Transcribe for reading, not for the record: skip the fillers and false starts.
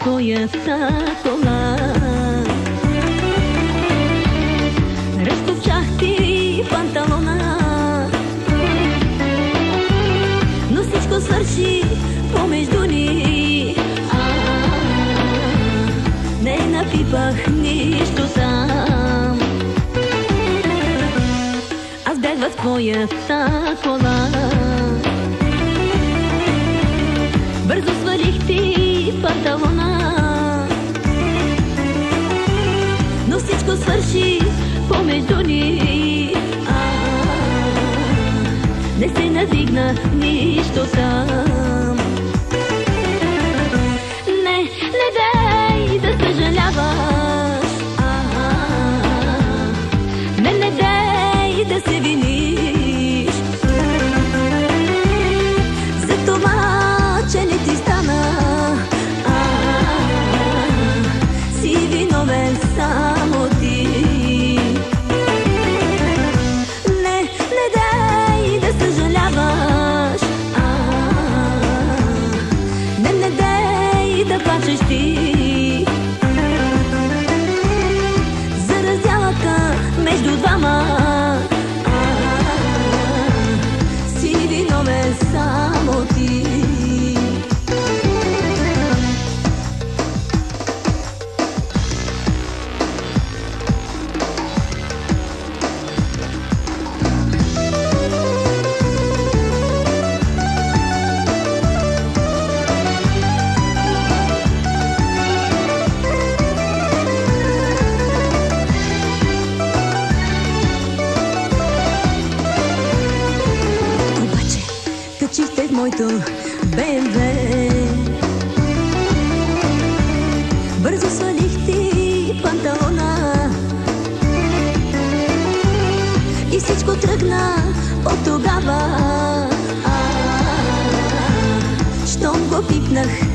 твоята кола. Разкопчах ти панталона, но всичко свърши помежду ни. Не напипах нищо там. Аз бях в твоята кола. Бързо свалих ти панталона, но всичко свърши помежду ни. Не се надигна нищо там. Не дай да съжаляваш. Не дай да се виниш за това, че не ти стана. Си виновен само ти. Не дай да съжаляваш. Не дай да плачеш ти за разделата между двама. Си виновен само ти. Качихте в моето БМВ, бързо свалих ти панталона и всичко тръгна от тогава. Щом го пипнах